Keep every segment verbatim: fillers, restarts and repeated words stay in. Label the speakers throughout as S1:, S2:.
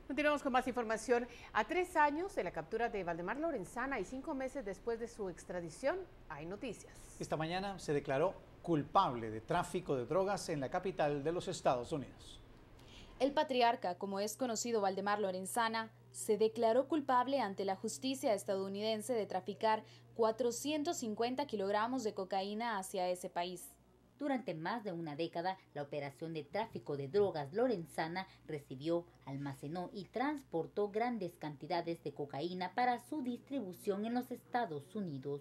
S1: Continuamos con más información. A tres años de la captura de Valdemar Lorenzana y cinco meses después de su extradición, hay noticias.
S2: Esta mañana se declaró culpable de tráfico de drogas en la capital de los Estados Unidos.
S3: El patriarca, como es conocido Valdemar Lorenzana, se declaró culpable ante la justicia estadounidense de traficar cuatrocientos cincuenta kilogramos de cocaína hacia ese país.
S4: Durante más de una década, la operación de tráfico de drogas Lorenzana recibió, almacenó y transportó grandes cantidades de cocaína para su distribución en los Estados Unidos.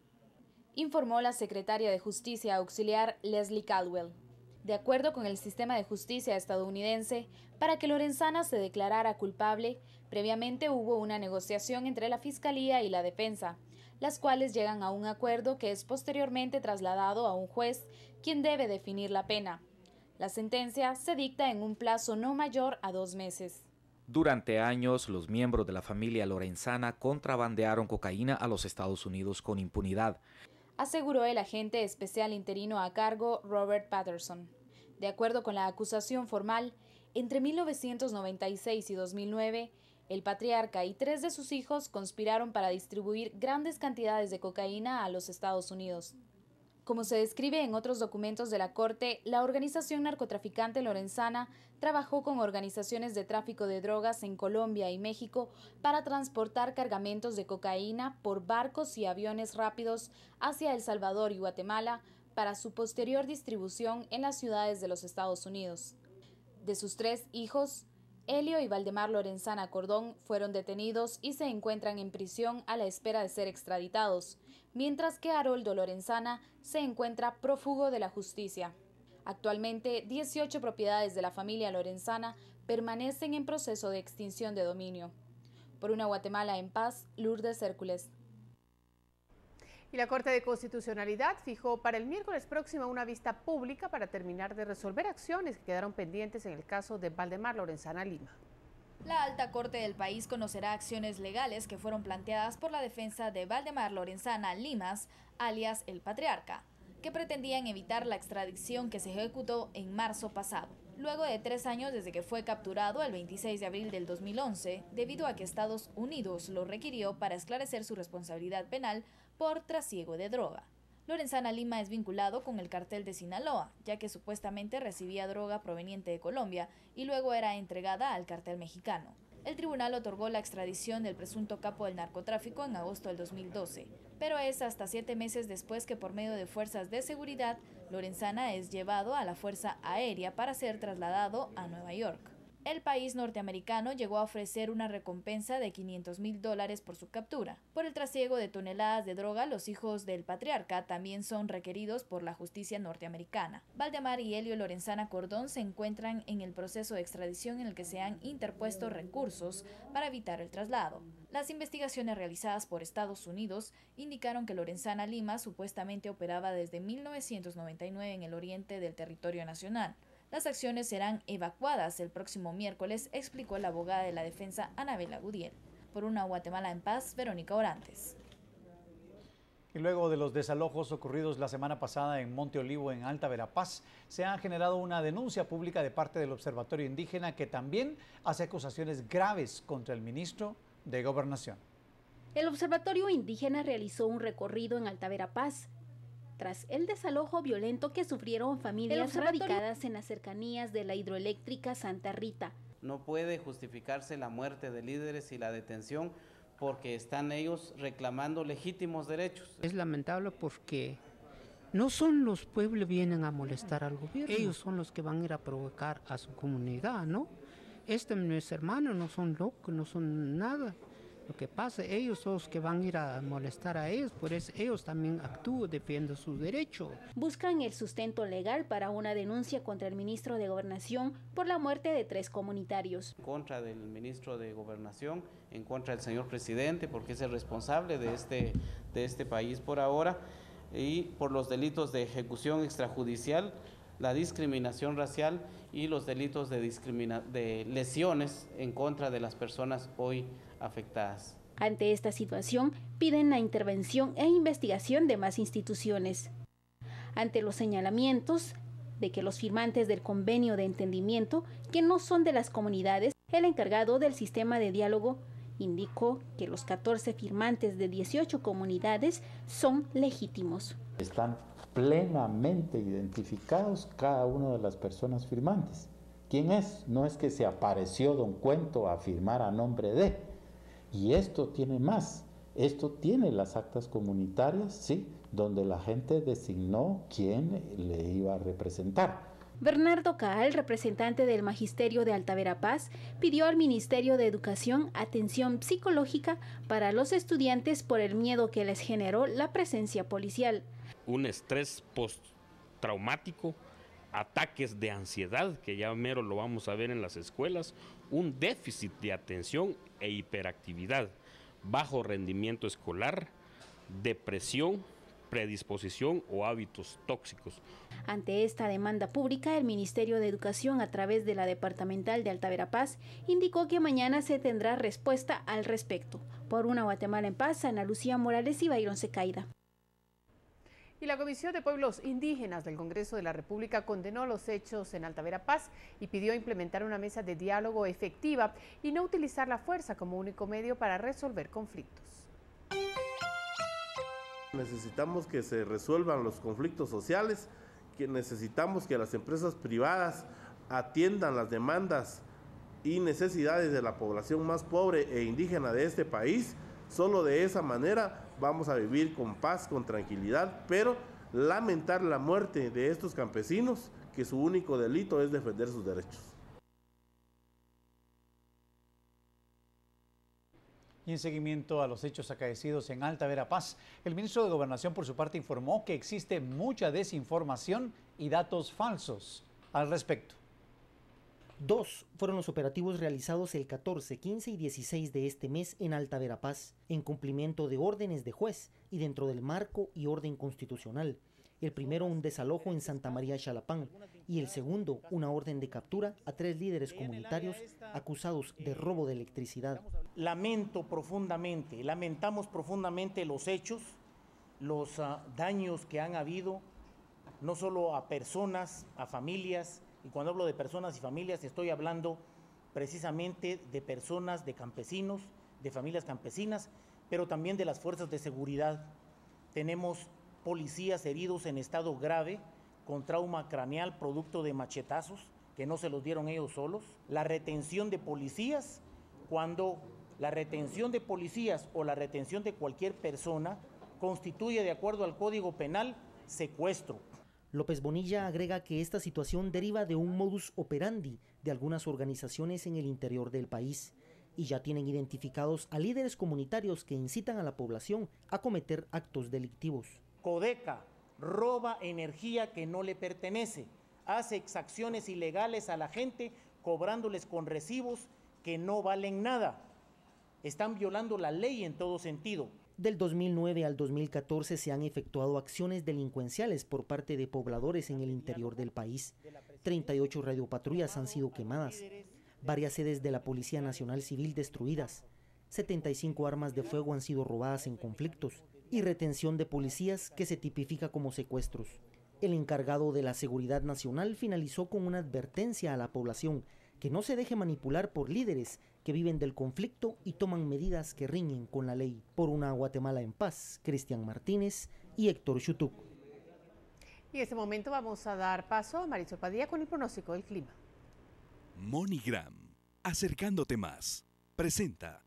S3: Informó la secretaria de Justicia auxiliar Leslie Caldwell. De acuerdo con el sistema de justicia estadounidense, para que Lorenzana se declarara culpable, previamente hubo una negociación entre la Fiscalía y la Defensa, las cuales llegan a un acuerdo que es posteriormente trasladado a un juez, quien debe definir la pena. La sentencia se dicta en un plazo no mayor a dos meses.
S5: Durante años, los miembros de la familia Lorenzana contrabandearon cocaína a los Estados Unidos con impunidad,
S3: aseguró el agente especial interino a cargo Robert Patterson. De acuerdo con la acusación formal, entre mil novecientos noventa y seis y dos mil nueve, el patriarca y tres de sus hijos conspiraron para distribuir grandes cantidades de cocaína a los Estados Unidos. Como se describe en otros documentos de la Corte, la organización narcotraficante Lorenzana trabajó con organizaciones de tráfico de drogas en Colombia y México para transportar cargamentos de cocaína por barcos y aviones rápidos hacia El Salvador y Guatemala para su posterior distribución en las ciudades de los Estados Unidos. De sus tres hijos, Helio y Valdemar Lorenzana Cordón fueron detenidos y se encuentran en prisión a la espera de ser extraditados, mientras que Haroldo Lorenzana se encuentra prófugo de la justicia. Actualmente, dieciocho propiedades de la familia Lorenzana permanecen en proceso de extinción de dominio. Por una Guatemala en paz, Lourdes Hércules.
S1: Y la Corte de Constitucionalidad fijó para el miércoles próximo una vista pública para terminar de resolver acciones que quedaron pendientes en el caso de Valdemar Lorenzana Lima.
S6: La alta corte del país conocerá acciones legales que fueron planteadas por la defensa de Valdemar Lorenzana Limas, alias el Patriarca, que pretendían evitar la extradición que se ejecutó en marzo pasado. Luego de tres años desde que fue capturado el veintiséis de abril del dos mil once, debido a que Estados Unidos lo requirió para esclarecer su responsabilidad penal por trasiego de droga. Lorenzana Lima es vinculado con el cartel de Sinaloa, ya que supuestamente recibía droga proveniente de Colombia y luego era entregada al cartel mexicano. El tribunal otorgó la extradición del presunto capo del narcotráfico en agosto del dos mil doce, pero es hasta siete meses después que por medio de fuerzas de seguridad, Lorenzana es llevado a la Fuerza Aérea para ser trasladado a Nueva York. El país norteamericano llegó a ofrecer una recompensa de quinientos mil dólares por su captura. Por el trasiego de toneladas de droga, los hijos del patriarca también son requeridos por la justicia norteamericana. Valdemar y Helio Lorenzana Cordón se encuentran en el proceso de extradición en el que se han interpuesto recursos para evitar el traslado. Las investigaciones realizadas por Estados Unidos indicaron que Lorenzana Lima supuestamente operaba desde mil novecientos noventa y nueve en el oriente del territorio nacional. Las acciones serán evacuadas el próximo miércoles, explicó la abogada de la defensa Anabela Gudiel. Por una Guatemala en paz, Verónica Orantes.
S2: Y luego de los desalojos ocurridos la semana pasada en Monte Olivo, en Alta Verapaz, se ha generado una denuncia pública de parte del Observatorio Indígena que también hace acusaciones graves contra el ministro de Gobernación.
S7: El Observatorio Indígena realizó un recorrido en Alta Verapaz tras el desalojo violento que sufrieron familias radicadas en las cercanías de la hidroeléctrica Santa Rita.
S8: No puede justificarse la muerte de líderes y la detención porque están ellos reclamando legítimos derechos.
S9: Es lamentable porque no son los pueblos que vienen a molestar al gobierno, ellos son los que van a ir a provocar a su comunidad, ¿no? Este, mis hermanos no son locos, no son nada. Lo que pasa, ellos son los que van a ir a molestar a ellos, por eso ellos también actúan, defienden sus derechos.
S7: Buscan el sustento legal para una denuncia contra el ministro de Gobernación por la muerte de tres comunitarios.
S8: En contra del ministro de Gobernación, en contra del señor presidente, porque es el responsable de este, de este país por ahora, y por los delitos de ejecución extrajudicial, la discriminación racial y los delitos de, discrimina de lesiones en contra de las personas hoy afectadas.
S7: Ante esta situación, piden la intervención e investigación de más instituciones. Ante los señalamientos de que los firmantes del convenio de entendimiento, que no son de las comunidades, El encargado del sistema de diálogo indicó que los catorce firmantes de dieciocho comunidades son legítimos.
S10: Están plenamente identificados cada una de las personas firmantes. ¿Quién es? No es que se apareció don Cuento a firmar a nombre de. Y esto tiene más. Esto tiene las actas comunitarias, sí, donde la gente designó quién le iba a representar.
S7: Bernardo Caal, representante del Magisterio de Alta Verapaz, pidió al Ministerio de Educación atención psicológica para los estudiantes por el miedo que les generó la presencia policial.
S11: Un estrés postraumático, ataques de ansiedad, que ya mero lo vamos a ver en las escuelas, un déficit de atención e hiperactividad, bajo rendimiento escolar, depresión, predisposición o hábitos tóxicos.
S7: Ante esta demanda pública, el Ministerio de Educación, a través de la Departamental de Alta Verapaz, indicó que mañana se tendrá respuesta al respecto. Por una Guatemala en paz, Ana Lucía Morales y Byron Secaida.
S1: Y la Comisión de Pueblos Indígenas del Congreso de la República condenó los hechos en Alta Verapaz y pidió implementar una mesa de diálogo efectiva y no utilizar la fuerza como único medio para resolver conflictos.
S12: Necesitamos que se resuelvan los conflictos sociales, que necesitamos que las empresas privadas atiendan las demandas y necesidades de la población más pobre e indígena de este país. Solo de esa manera vamos a vivir con paz, con tranquilidad, pero lamentar la muerte de estos campesinos, que su único delito es defender sus derechos.
S2: Y en seguimiento a los hechos acaecidos en Alta Verapaz, el ministro de Gobernación por su parte informó que existe mucha desinformación y datos falsos al respecto.
S13: Dos fueron los operativos realizados el catorce, quince y dieciséis de este mes en Alta Verapaz, en cumplimiento de órdenes de juez y dentro del marco y orden constitucional. El primero, un desalojo en Santa María Xalapán, y el segundo, una orden de captura a tres líderes comunitarios acusados de robo de electricidad.
S14: Lamento profundamente, lamentamos profundamente los hechos, los uh, daños que han habido, no solo a personas, a familias, y cuando hablo de personas y familias estoy hablando precisamente de personas, de campesinos, de familias campesinas, pero también de las fuerzas de seguridad. Tenemos policías heridos en estado grave, con trauma craneal producto de machetazos, que no se los dieron ellos solos. La retención de policías, cuando la retención de policías o la retención de cualquier persona constituye, de acuerdo al Código Penal, secuestro.
S13: López Bonilla agrega que esta situación deriva de un modus operandi de algunas organizaciones en el interior del país y ya tienen identificados a líderes comunitarios que incitan a la población a cometer actos delictivos.
S14: Codeca roba energía que no le pertenece, hace exacciones ilegales a la gente cobrándoles con recibos que no valen nada. Están violando la ley en todo sentido.
S13: Del dos mil nueve al dos mil catorce se han efectuado acciones delincuenciales por parte de pobladores en el interior del país. treinta y ocho radiopatrullas han sido quemadas, varias sedes de la Policía Nacional Civil destruidas, setenta y cinco armas de fuego han sido robadas en conflictos y retención de policías que se tipifica como secuestros. El encargado de la Seguridad Nacional finalizó con una advertencia a la población que no se deje manipular por líderes que viven del conflicto y toman medidas que riñen con la ley. Por una Guatemala en paz, Cristian Martínez y Héctor Chutuc.
S1: Y en este momento vamos a dar paso a Marisol Padilla con el pronóstico del clima.
S15: MoneyGram, acercándote más, presenta.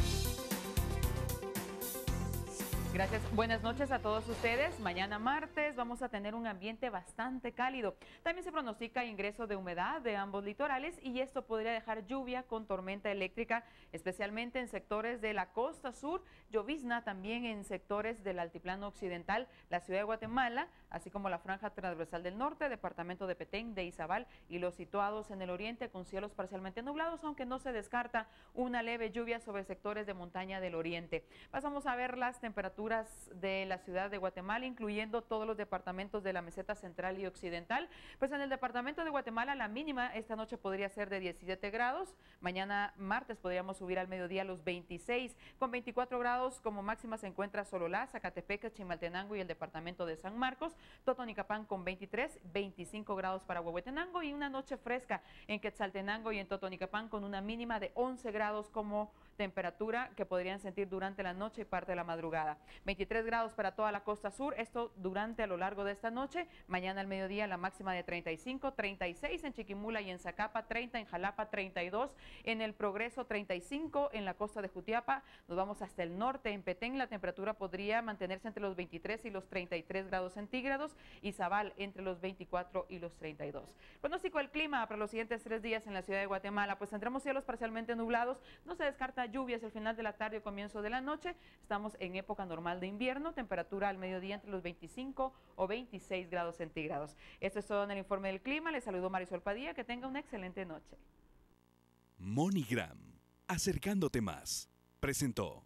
S16: Gracias. Buenas noches a todos ustedes. Mañana martes vamos a tener un ambiente bastante cálido. También se pronostica ingreso de humedad de ambos litorales y esto podría dejar lluvia con tormenta eléctrica, especialmente en sectores de la costa sur, llovizna también en sectores del altiplano occidental, la ciudad de Guatemala, así como la franja transversal del norte, departamento de Petén, de Izabal y los situados en el oriente con cielos parcialmente nublados, aunque no se descarta una leve lluvia sobre sectores de montaña del oriente. Pasamos a ver las temperaturas de la ciudad de Guatemala, incluyendo todos los departamentos de la meseta central y occidental. Pues en el departamento de Guatemala la mínima esta noche podría ser de diecisiete grados, mañana martes podríamos subir al mediodía a los veintiséis, con veinticuatro grados como máxima se encuentra Sololá, Zacatepec, Chimaltenango y el departamento de San Marcos, Totonicapán con veintitrés, veinticinco grados para Huehuetenango y una noche fresca en Quetzaltenango y en Totonicapán con una mínima de once grados como temperatura que podrían sentir durante la noche y parte de la madrugada. veintitrés grados para toda la costa sur, esto durante a lo largo de esta noche. Mañana al mediodía la máxima de treinta y cinco, treinta y seis en Chiquimula y en Zacapa, treinta en Jalapa, treinta y dos en El Progreso, treinta y cinco en la costa de Jutiapa. Nos vamos hasta el norte, en Petén la temperatura podría mantenerse entre los veintitrés y los treinta y tres grados centígrados y Zabal entre los veinticuatro y los treinta y dos. Pronóstico del clima para los siguientes tres días en la ciudad de Guatemala, pues tendremos cielos parcialmente nublados, no se descarta lluvias al final de la tarde o comienzo de la noche. Estamos en época normal de invierno, temperatura al mediodía entre los veinticinco o veintiséis grados centígrados. Esto es todo en el informe del clima. Les saludo Marisol Padilla, que tenga una excelente noche.
S15: MoneyGram, acercándote más, presentó.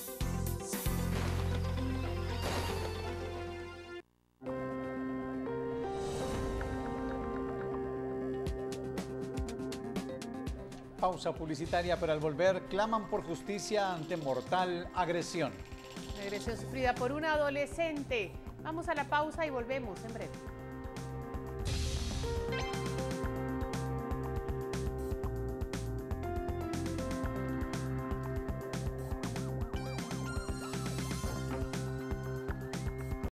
S2: Pausa publicitaria, pero al volver claman por justicia ante mortal agresión.
S1: Agresión sufrida por una adolescente. Vamos a la pausa y volvemos en breve.